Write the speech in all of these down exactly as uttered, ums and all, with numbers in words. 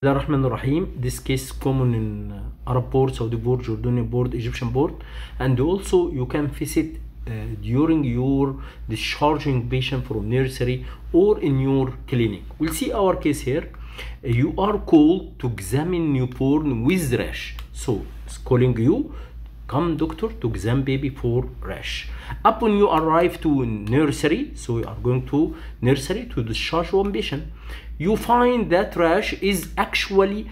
Rahman Rahim. This case is common in uh, Arab board, Saudi board, Jordanian board, Egyptian board, and also you can face it uh, during your discharging patient from nursery or in your clinic. We'll see our case here. Uh, you are called to examine newborn with rash. So it's calling you, come doctor to examine baby for rash. Upon you arrive to nursery, so you are going to nursery to discharge one patient. You find that rash is actually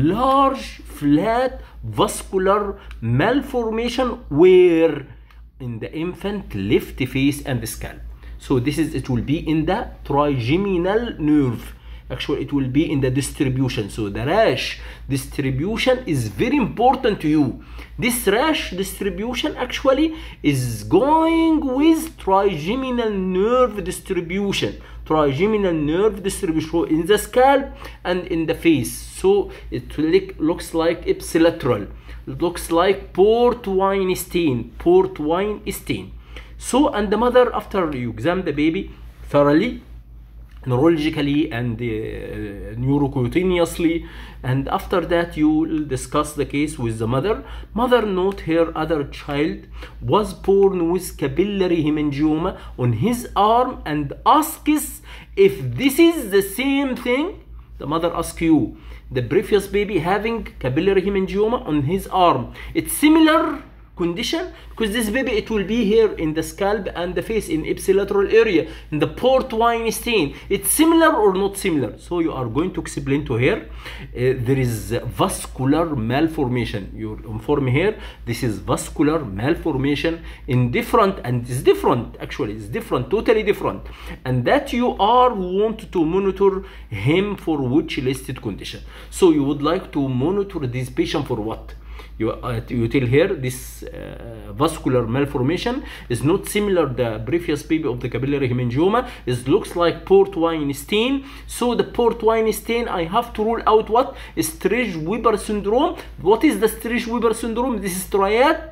large flat vascular malformation where in the infant left face and the scalp. So this is, it will be in the trigeminal nerve. Actually it will be in the distribution. So the rash distribution is very important to you. This rash distribution actually is going with trigeminal nerve distribution. Trigeminal nerve distribution in the scalp and in the face. So it looks like ipsilateral. It looks like port wine stain. Port wine stain. So, and the mother, after you examine the baby thoroughly, neurologically and uh, neurocutaneously, and after that you will discuss the case with the mother. Mother note her other child was born with capillary hemangioma on his arm and asks if this is the same thing. The mother asks you, the previous baby having capillary hemangioma on his arm, it's similar condition? Because this baby, it will be here in the scalp and the face in ipsilateral area in the port wine stain. It's similar or not similar? So you are going to explain to her uh, there is vascular malformation. You inform here this is vascular malformation in different, and it's different actually, it's different, totally different, and that you are want to monitor him for which listed condition. So you would like to monitor this patient for what? You, uh, you tell her this uh, vascular malformation is not similar the previous baby of the capillary hemangioma. It looks like port wine stain. So the port wine stain, I have to rule out what? Sturge-Weber syndrome. What is the Sturge-Weber syndrome? This is triad.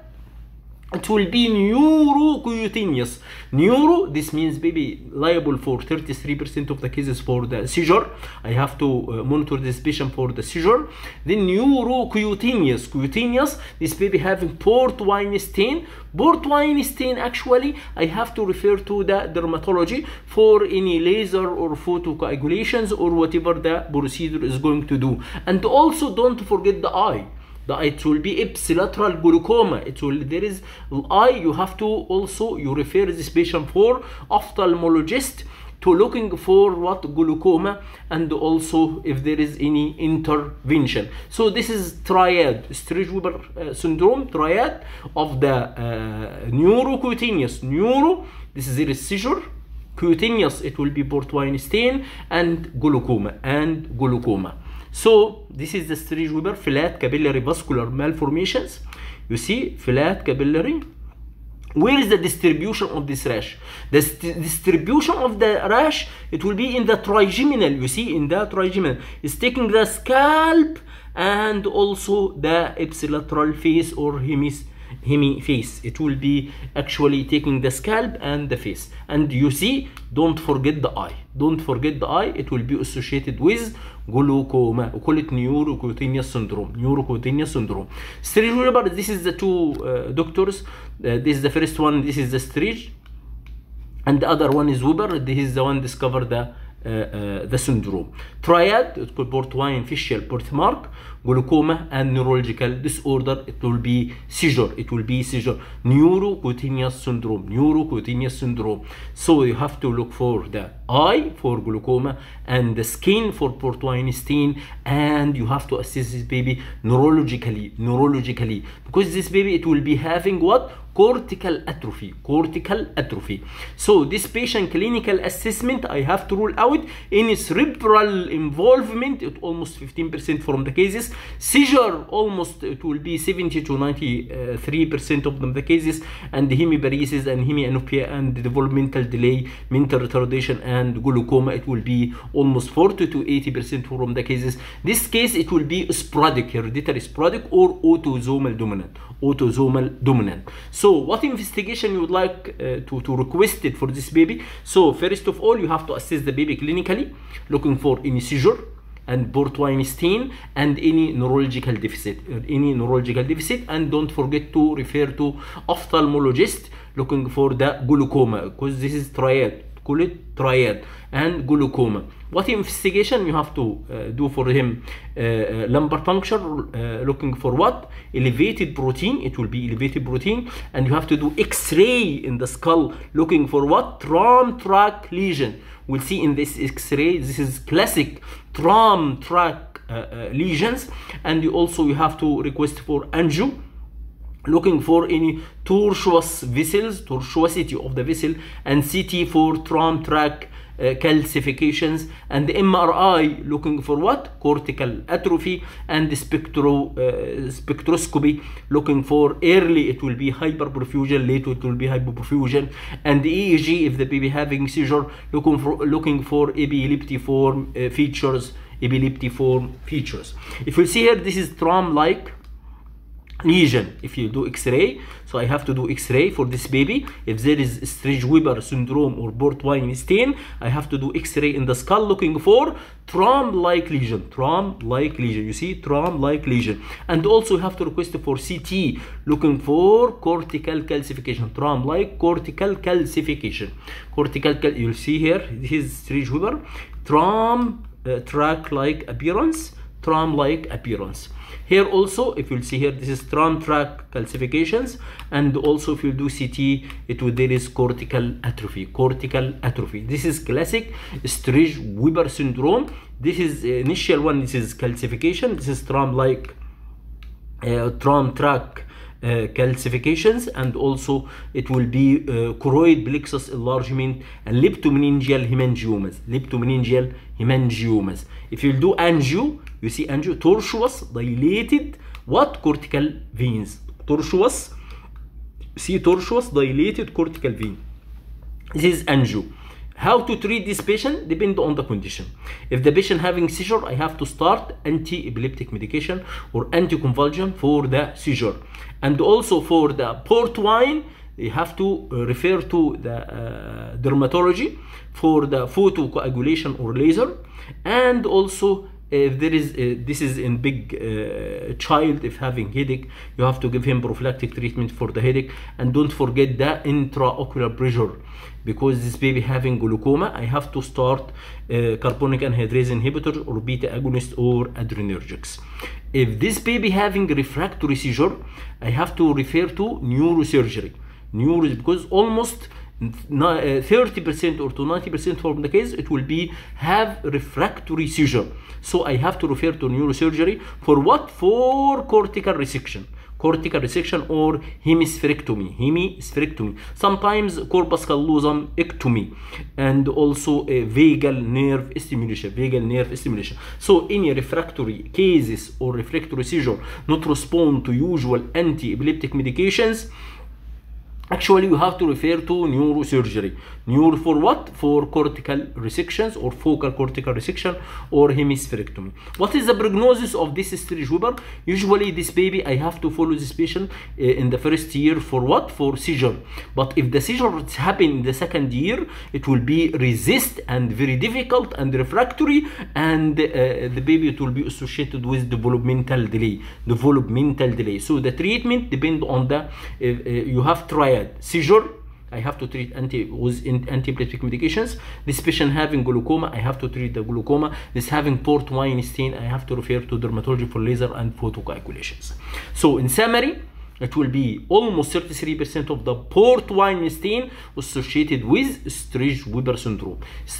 It will be neurocutaneous. Neuro, this means baby liable for thirty-three percent of the cases for the seizure. I have to uh, monitor this patient for the seizure. Then neurocutaneous. Cutaneous, this baby having port wine stain. Port wine stain, actually, I have to refer to the dermatology for any laser or photocoagulations or whatever the procedure is going to do. And also don't forget the eye. The, it will be ipsilateral glaucoma. It will, there is eye, you have to also, you refer this patient for ophthalmologist to looking for what glaucoma, and also if there is any intervention. So this is triad, Sturge-Weber uh, syndrome, triad of the uh, neurocutaneous. Neuro, this is there seizure. Cutaneous, it will be port wine stain, and glaucoma, and glaucoma. So this is the Sturge-Weber flat capillary vascular malformations. You see, flat capillary. Where is the distribution of this rash? The distribution of the rash, it will be in the trigeminal. You see, in the trigeminal, it's taking the scalp and also the ipsilateral face or hemis hemi face. It will be actually taking the scalp and the face. And you see, don't forget the eye. Don't forget the eye. It will be associated with glaucoma. We call it neurocutaneous syndrome. Neurocutaneous syndrome. Sturge-Weber, this is the two uh, doctors. Uh, this is the first one. This is the Sturge, and the other one is Weber. This is the one discovered the Uh, uh, the syndrome. Triad, it's called port wine facial birthmark, glaucoma, and neurological disorder. It will be seizure. It will be seizure. Neurocutaneous syndrome. Neurocutaneous syndrome. So you have to look for the eye for glaucoma and the skin for port wine stain, and you have to assess this baby neurologically. Neurologically, because this baby, it will be having what? Cortical atrophy. Cortical atrophy. So this patient clinical assessment, I have to rule out any cerebral involvement. It almost fifteen percent from the cases. Seizure, almost it will be seventy to ninety-three percent of them the cases, and hemiparesis and hemianopia and developmental delay, mental retardation, and glaucoma, it will be almost forty to eighty percent from the cases. This case, it will be sporadic, hereditary sporadic, or autosomal dominant. Autosomal dominant. So what investigation you would like uh, to, to request it for this baby? So first of all, you have to assess the baby clinically, looking for any seizure, and portwine stain and any neurological deficit, any neurological deficit. And don't forget to refer to ophthalmologist looking for the glaucoma, because this is triad. Call it triad and glaucoma. What investigation you have to uh, do for him? Uh, uh, lumbar puncture, uh, looking for what? Elevated protein. It will be elevated protein. And you have to do X-ray in the skull, looking for what? Tram track lesion. We'll see in this X-ray, this is classic tram track uh, uh, lesions. And you also you have to request for angio, looking for any tortuous vessels, tortuosity of the vessel, and C T for tram track uh, calcifications, and the M R I looking for what? Cortical atrophy, and the spectro, uh, spectroscopy looking for early it will be hyperperfusion, later it will be hypoperfusion, and the E E G if the baby having seizure, looking for looking for epileptiform uh, features, epileptiform features. If you see here, this is tram-like lesion. If you do X-ray, so I have to do X-ray for this baby. If there is Sturge-Weber syndrome or portwine stain, I have to do X-ray in the skull looking for tram-like lesion. Tram-like lesion. You see, tram-like lesion. And also you have to request for C T looking for cortical calcification. Tram-like cortical calcification. Cortical cal you'll see here. This is Sturge-Weber. Tram uh, track-like appearance. Tram-like appearance. Here also, if you'll see here, this is tram track calcifications, and also if you do C T, it will there is cortical atrophy. Cortical atrophy. This is classic Sturge-Weber syndrome. This is uh, initial one. This is calcification. This is tram-like uh, tram track Uh, calcifications, and also it will be uh, choroid plexus enlargement and leptomeningeal hemangiomas. Leptomeningeal hemangiomas. If you do angio, you see angio, tortuous, dilated, what? Cortical veins. Tortuous, see tortuous, dilated cortical vein. This is angio. How to treat this patient depends on the condition. If the patient having seizure, I have to start anti-epileptic medication or anticonvulsant for the seizure. And also for the portwine, you have to refer to the uh, dermatology for the photocoagulation or laser. And also if there is uh, this is in big uh, child, if having headache, you have to give him prophylactic treatment for the headache. And don't forget the intraocular pressure, because this baby having glaucoma, I have to start uh, carbonic anhydrase inhibitors or beta agonist or adrenergics. If this baby having refractory seizure, I have to refer to neurosurgery. Neuro, because almost thirty percent or to ninety percent from the case, it will be have refractory seizure. So I have to refer to neurosurgery for what? For cortical resection. Cortical resection or hemispherectomy. Hemispherectomy. Sometimes corpus callosum ectomy, and also a vagal nerve stimulation. Vagal nerve stimulation. So any refractory cases or refractory seizure not respond to usual anti-epileptic medications, actually you have to refer to neurosurgery. Neuro for what? For cortical resections or focal cortical resection or hemispherectomy. What is the prognosis of this Sturge-Weber? Usually this baby, I have to follow this patient uh, in the first year for what? For seizure. But if the seizure happen in the second year, it will be resist and very difficult and refractory, and uh, the baby it will be associated with developmental delay. Developmental delay. So the treatment depends on the, uh, uh, you have triad. Seizure, I have to treat anti with anti-epileptic medications. This patient having glaucoma, I have to treat the glaucoma. This having portwine stain, I have to refer to dermatology for laser and photocoagulations. So in summary, it will be almost thirty-three percent of the portwine stain associated with Sturge-Weber syndrome.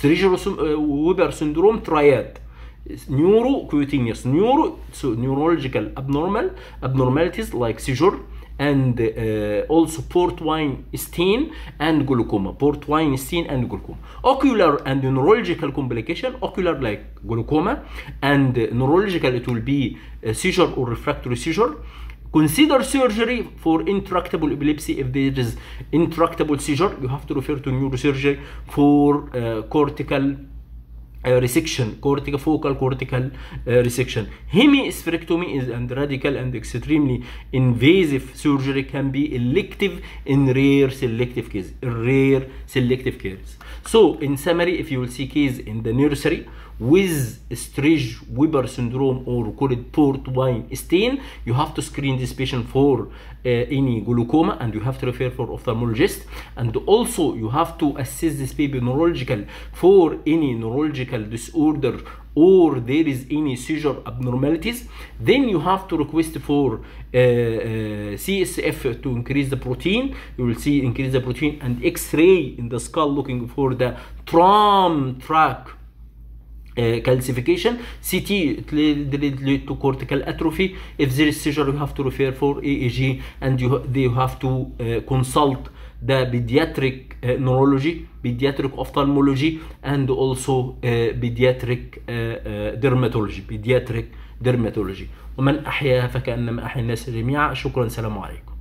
Sturge-Weber syndrome triad. Neurocutaneous, neuro, so neurological abnormal abnormalities like seizure, and uh, also portwine stain and glaucoma. Portwine stain and glaucoma. Ocular and neurological complication. Ocular like glaucoma, and uh, neurological it will be a seizure or refractory seizure. Consider surgery for intractable epilepsy. If there is intractable seizure, you have to refer to neurosurgery for uh, cortical Uh, resection, cortical focal cortical uh, resection. Hemispherectomy is and radical and extremely invasive surgery, can be elective in rare selective cases. Rare selective cases. So in summary, if you will see case in the nursery with sturge Weber syndrome or called port wine stain, you have to screen this patient for uh, any glaucoma, and you have to refer for ophthalmologist. And also you have to assess this baby neurological for any neurological disorder or there is any seizure abnormalities. Then you have to request for uh, uh, C S F to increase the protein. You will see increase the protein, and X-ray in the skull looking for the tram track Uh, calcification. C T lead to cortical atrophy. If there is seizure, you have to refer for E E G, and you they have to uh, consult the pediatric uh, neurology, pediatric ophthalmology, and also uh, pediatric uh, uh, dermatology, pediatric dermatology. ومن أحياها فكأنما أحيا الناس جميعا. شكرا، سلام عليكم.